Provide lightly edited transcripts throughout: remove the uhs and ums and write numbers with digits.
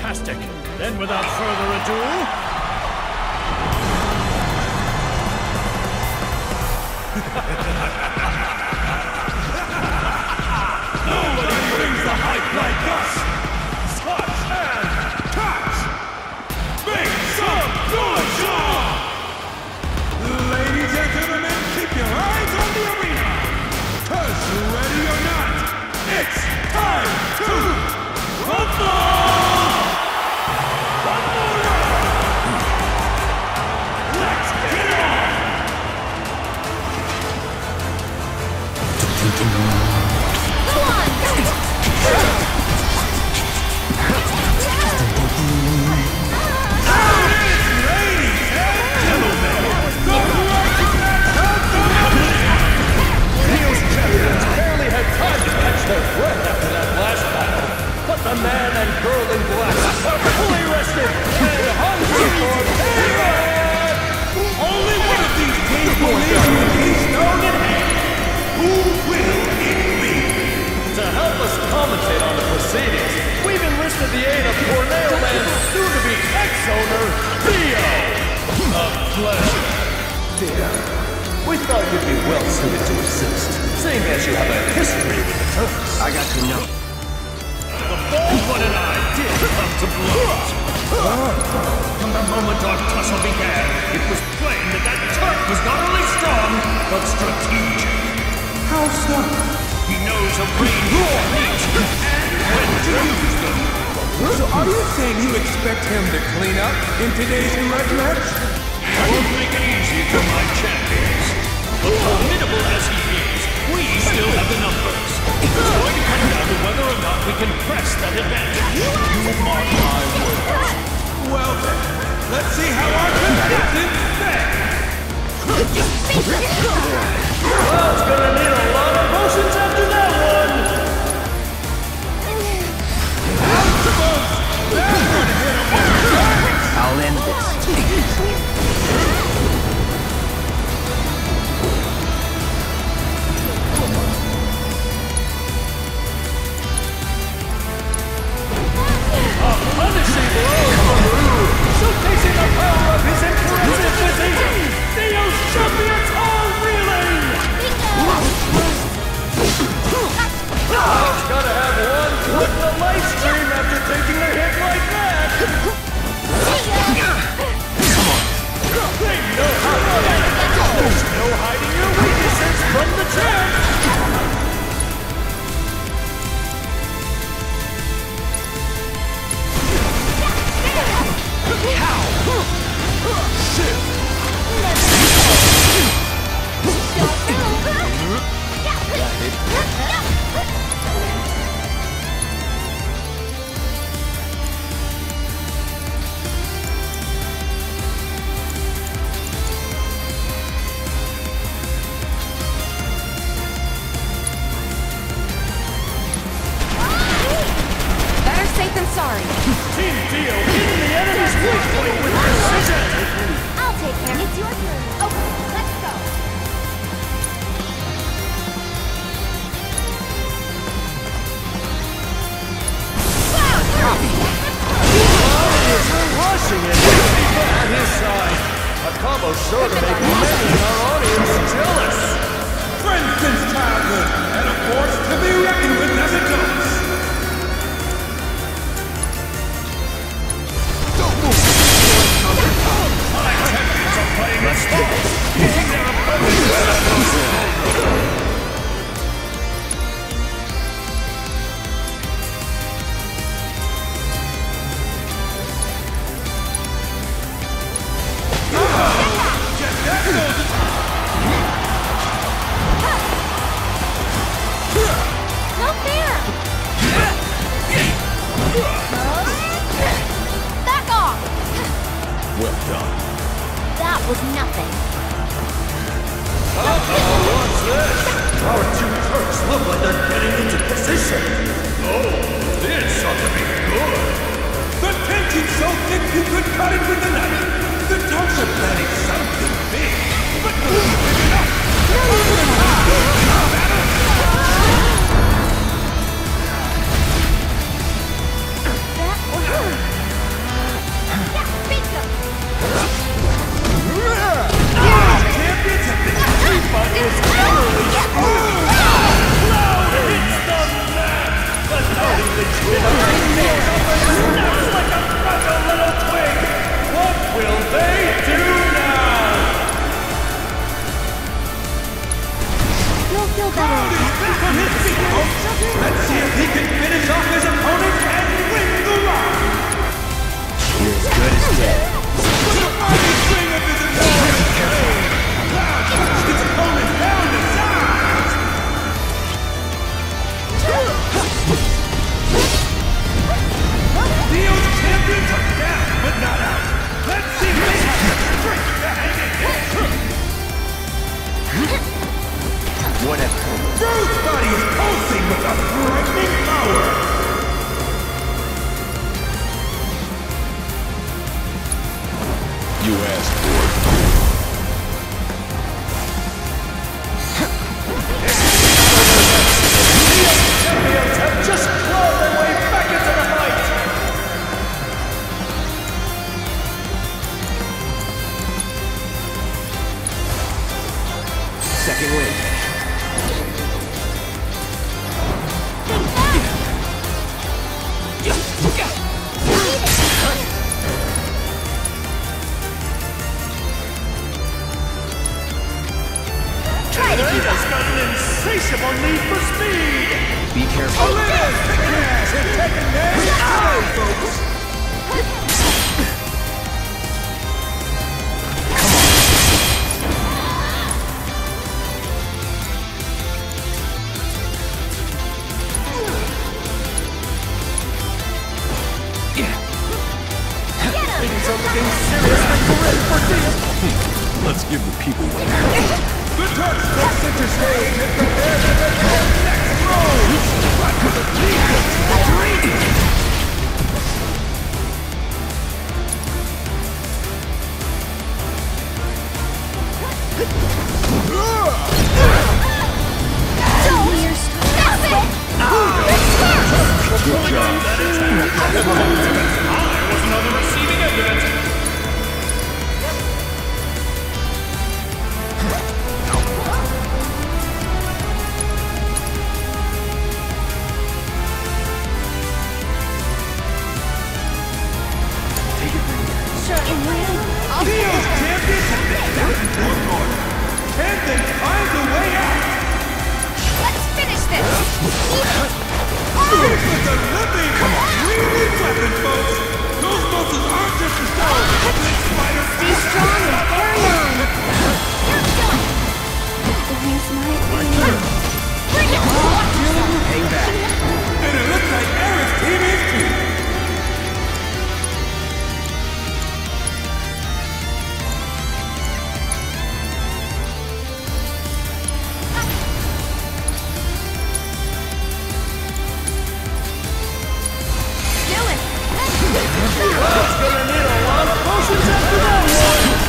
fantastic. Then without further ado... Nobody brings the hype like us! Touch and touch! Make some noise! Ladies and gentlemen, keep your eyes on the arena! 'Cause ready or not, it's time to rumble! One more round! Let's get it on! Their breath after that last battle, but the man and girl in black are fully rested and hungry for payback! Only one of these teams will leave with a stone in hand. Who will it be? To help us commentate on the proceedings, we've enlisted the aid of Corneo Land's soon-to-be ex-owner, Theo! A pleasure. Theo, we thought you'd be well-suited to assist, seeing as you have a history with the Turks. I got to know. The Bald One and I did come to blows. From the moment our tussle began, it was plain that that Turk was not only strong, but strategic. How so? He knows a range of techniques and when to use them. So are you saying you expect him to clean up in today's grudge match? I won't make it easy for my champions. But formidable as he is, we still have the numbers. It's going to come down to whether or not we can press that advantage. You mark my words. Well then, let's see how our contestants fare. Well, it's gonna need a lot of potions after that one. I'll end this. Punishing blow from Rue, showcasing the power of his impressive physique. Theo's champions are reeling. I've gotta have one foot in the live stream after taking a hit like that. Come on. They know how to fight. There's no hiding your weaknesses from the champ. Better safe than sorry. Team Dio hitting the enemy's weak point with precision. I'll take care. It's your turn. Okay, let's go. Rushing it with people at his side. A combo sure to make many in our audience jealous. Friends since childhood, and a force to be reckoned with as it goes. My champions are playing a sport, making their opponents vulnerable. No fair. Back off. Well done. That was nothing. What's this? Our two Turks look like they're getting into position. Oh, this ought to be good. The tension's so thick you could cut it with a knife. The Turks are planning something big, but will be big enough. That was you asked for. Champions have just clawed their way back into the fight! Second wind. Try to keep Has got an insatiable need for speed! Be careful. Olympus kicking ass and taking names today, folks. Things are looking seriously grim for Dio! Let's give the people one. The Turks take center stage and prepare to make their next move. But for the defense, Don't stop it! good job. I wasn't on the receiving end of it! Dio's champions have been down into a corner. Can they find a way out? Let's finish this! This is a living, breathing weapon, folks. Those muscles aren't just a stone. This spider Stay strong and carry on! Bring it! Hang back. And it looks like Eric's team is too. Do it! It's gonna need a lot of potions after that one!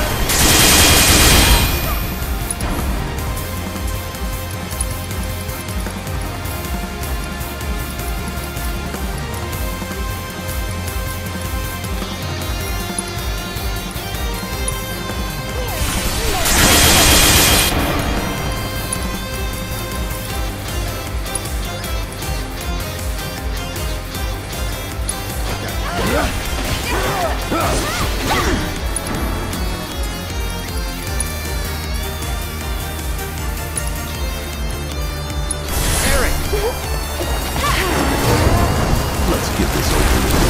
Let's get this over with.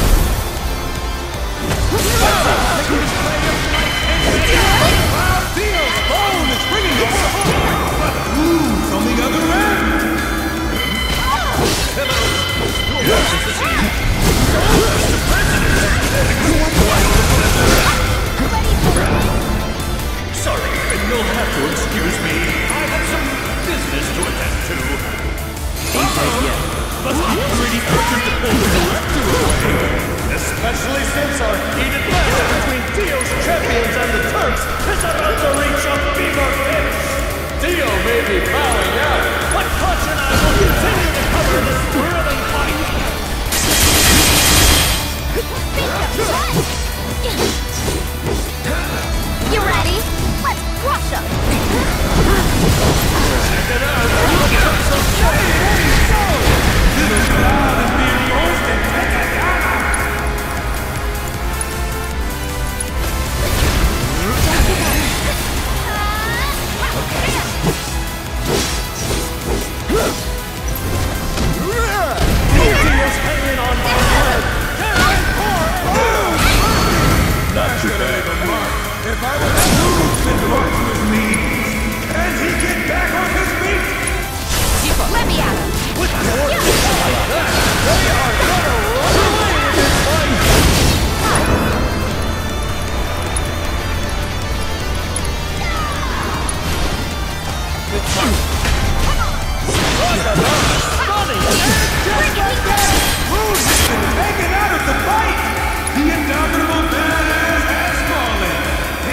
Dio's phone is ringing over. But who's on the other end? Sorry, you'll have to excuse me. I have some business to attend to. Ain't dead yet. But I'm pretty urgent to pull the director away. Especially since our heated battle between Dio's champions and the Turks is about to reach a fever pitch. Dio may be bowing out, but Clutch and I will continue to cover this thrilling fight. You ready? Let's crush them! Check it out. Look at some This crowd is being forced to take a down. Dio's hanging on by a thread. Not too bad. If I was to lose and march with me, can he get back on his feet? Let me at him! With forces like that, they are gonna run away in this fight. Who's been taken out of the fight? The indomitable badass has fallen.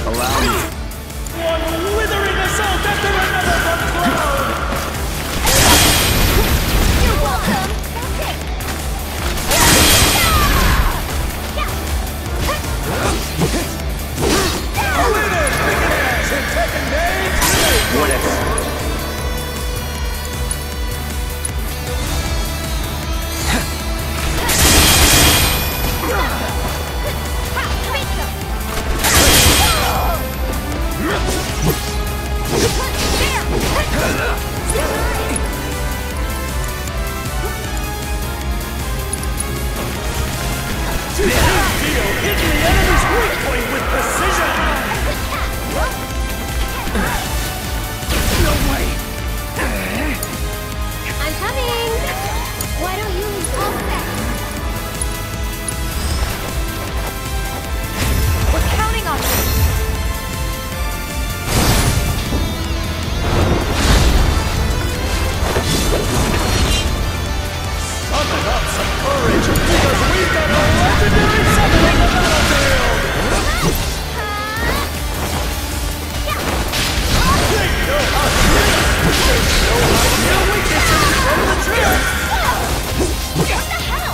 Allow me. One withering assault after another from Cloud! You're welcome. That's it. Winners, big ass, and taking names. Whatever. Dio hit the enemy's weak point with precision! No way. I'm coming. Why don't you all set? We're counting on you. Summon up some courage, because we've got a legendary summon on the battlefield! Take no hostility! There's no idea weaknesses from the trip! What the hell?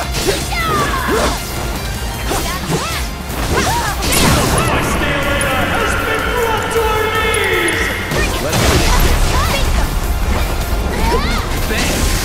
My Steelera has been brought to her knees! Let us finish this.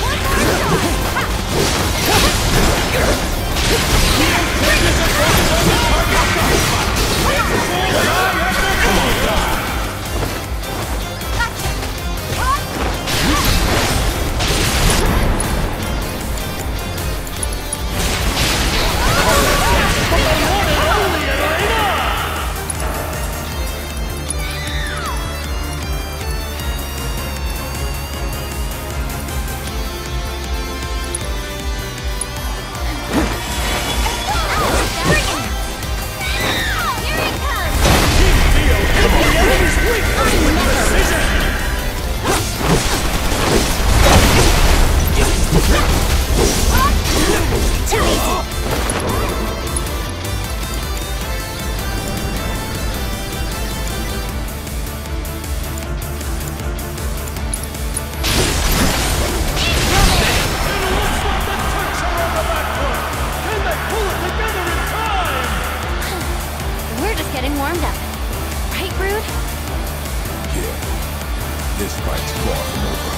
We're just getting warmed up. Right, Brood? Yeah, this fight's far from over.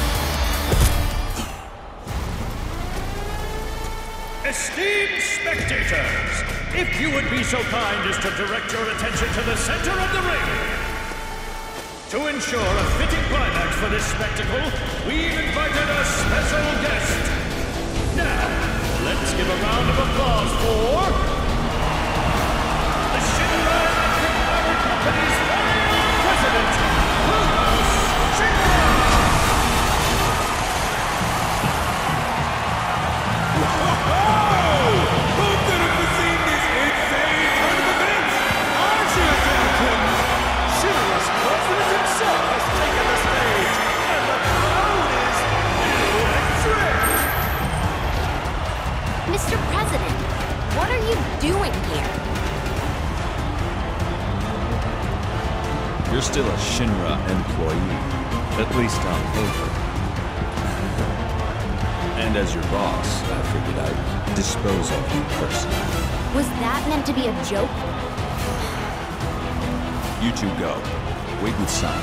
Esteemed spectators, if you would be so kind as to direct your attention to the center of the ring. To ensure a fitting climax for this spectacle, we've invited a special guest. Now, let's give a round of applause for the Shinra Electric Power Company's very own president, Lucas Shinra! Who could have foreseen this insane turn of events? I sure as hell couldn't. Shinra's president himself has taken the stage, and the crowd is electric! Mr. President, what are you doing here? You're still a Shinra employee, at least on paper. And as your boss, I figured I'd dispose of you personally. Was that meant to be a joke? You two go. Wait with Sun.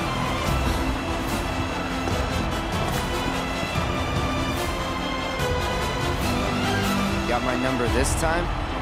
Got my number this time?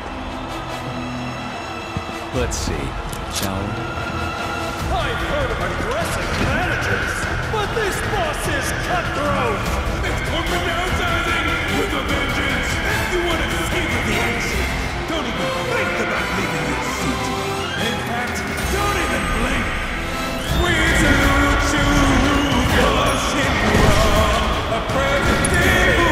Let's see, shall we? I've heard of aggressive managers, but this boss is cutthroat! It's corporate downsizing with a vengeance. If you want to savor the action, don't even think about leaving your seat. In fact, don't even blink. We salute you for Shinra, a president who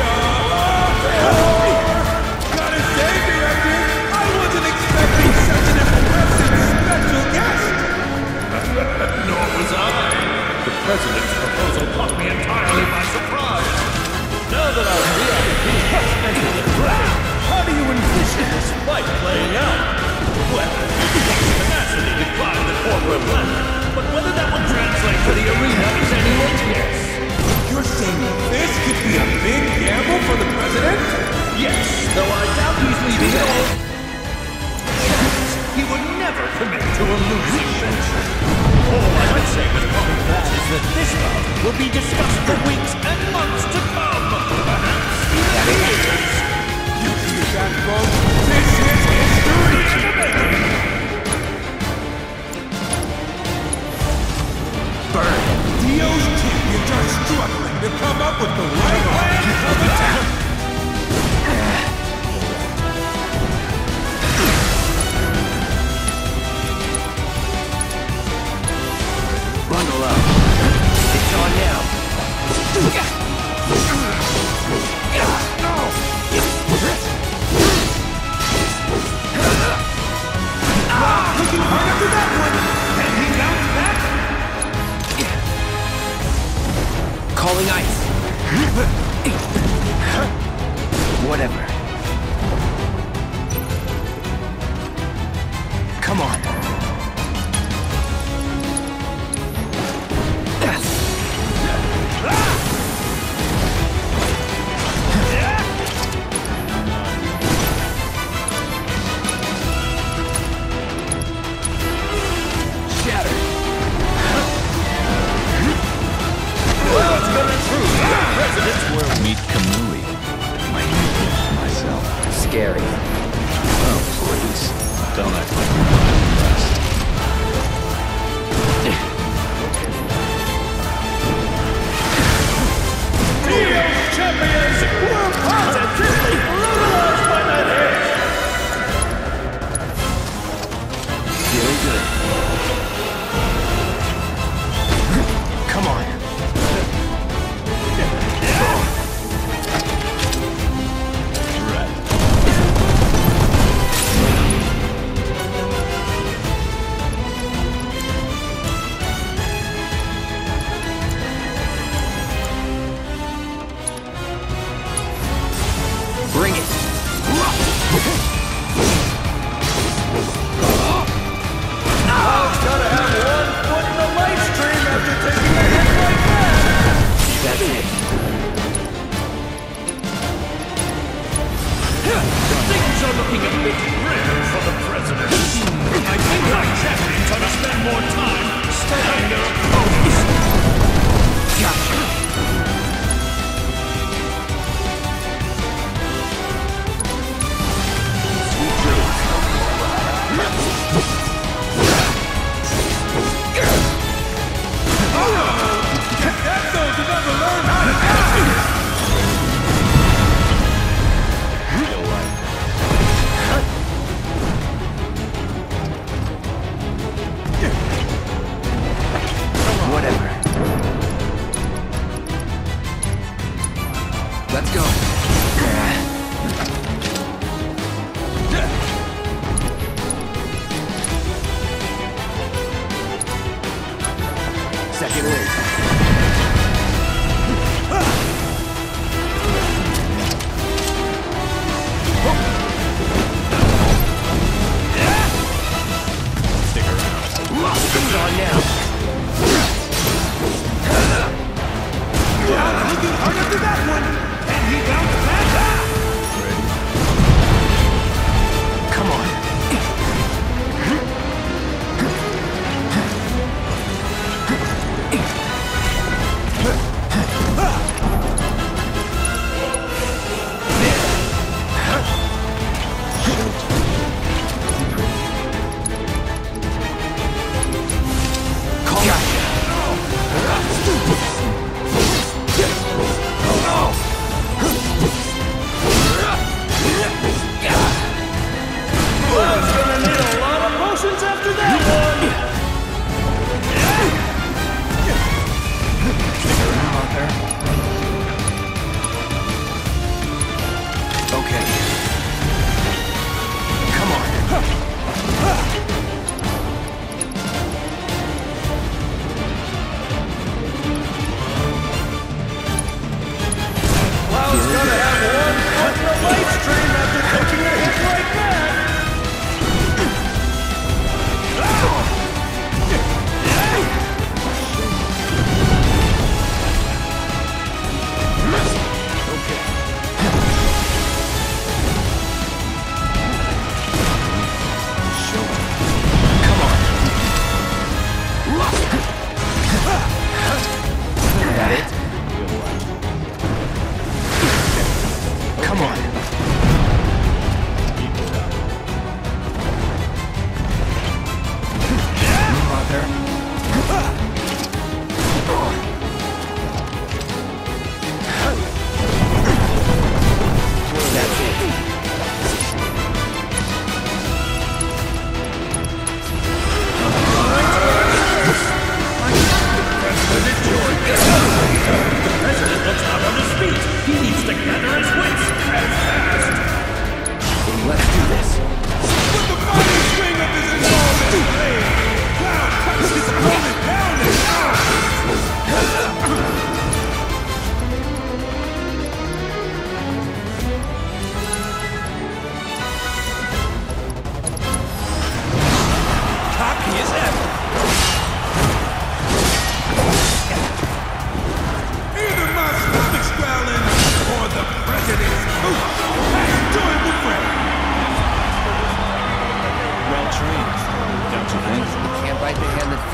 gotta say, Director, I wasn't expecting such an impressive special guest. Nor was I. The president's proposal caught me entirely by surprise. Now that our VIP has entered the fray, how do you envision this fight playing out? Well, it takes tenacity to Though I doubt he's leaving at all. He would never commit to a losing venture. All I would say with all of that is that this bout will be discussed for weeks and months to come. Perhaps even years. You hear that, folks? This is history in the making! Burn. Dio's champions are struggling to come up with the right plan of attack! Bundle up. It's on now. Looking hard after that one! Can he bounce back? Calling ice. Whatever. Come on. Meet Kamui. Myself. Scary. Oh, please. Don't act like you're not impressed. Dio's champions were positively brutalized by that hit! Feeling good. Come on. Bring it. I've gotta have one foot in the light stream after taking a hit like that! That's it. Things are looking a bit grim for the president. I think our champions ought to spend more time studying their opponents. Gotcha. Sweet dreams. That soul's never learned how to act! Whatever. Let's go. Second wave. Stick around. It's on now. Looking hard after that one! Can he bounce back? Come on.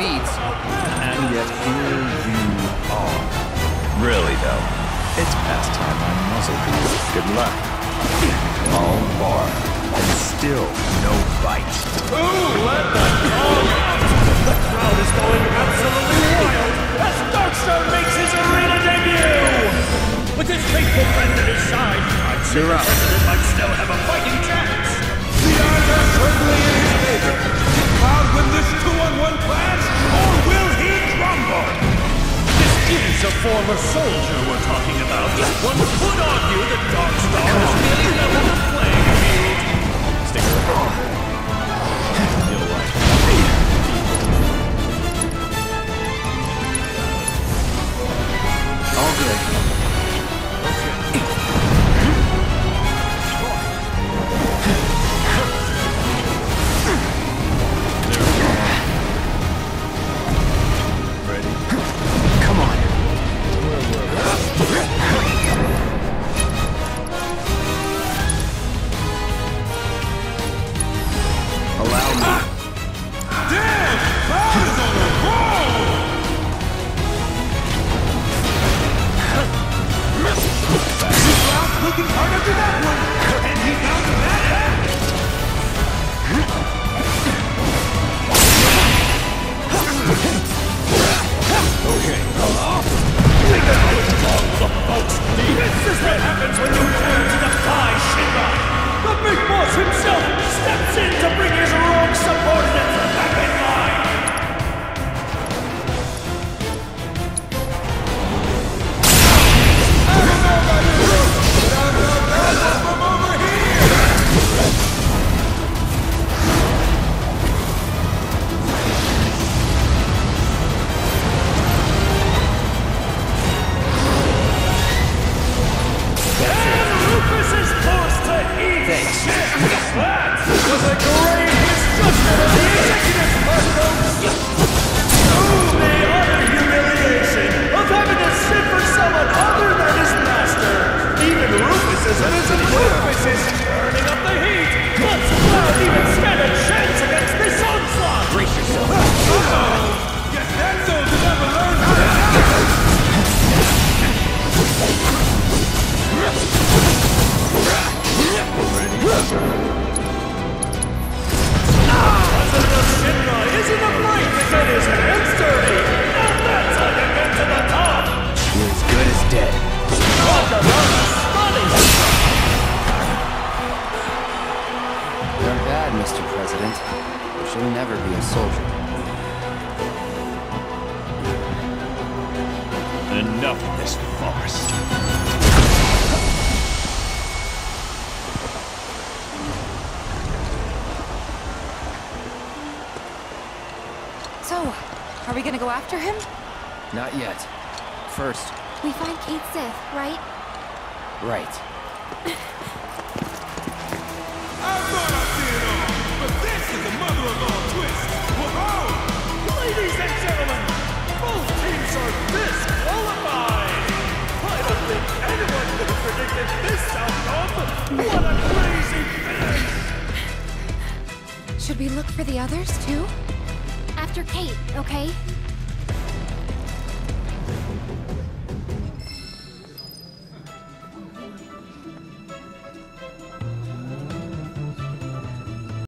feeds. And yet here you are. Really, though, it's past time I muzzled you. Good luck. All bar, and still no bite. Ooh, let the dog out! The crowd is going absolutely wild as Darkstar makes his arena debut! With his faithful friend at his side, I'd say the president might still have a fighting chance. The odds are certainly in his favor. Will Cloud win this 2-on-1 clash, or will he crumble? This is a former soldier we're talking about. One could argue that Darkstar has really leveled the playing field. Stick around. You'll like it. All good. Come on. Allow me. Damn! Cloud is on a roll! Cloud looking hard after that one, and he found that back! This is what happens when you dare to defy Shinra! The big boss himself steps in to bring his rogue subordinates back in line! I don't know about you, but I know that from over here! And Rufus is forced to eat Thanks. shit! That was a grave misjudgment of the executive's part, folks! Oh, the utter humiliation of having to sit for someone other than his master! Even Rufus is innocent. Rufus is turning up the heat! Let's not even stand a chance against this onslaught! Brace yourself. Guess that soldier never learned how to act! President of Shinra isn't afraid to get his hands dirty! Now that's how you get to the top! You're as good as dead. Talk about a stunning You're bad, Mr. President. You should never be a soldier. Enough of this farce. So, are we gonna go after him? Not yet. First, We find Kate Sith, right? right. I thought I'd see it all, but this is the mother of all twists! Whoa! Ladies and gentlemen, both teams are disqualified! I don't think anyone could have predicted this outcome! What a crazy finish! Should we look for the others, too? After Kate, okay?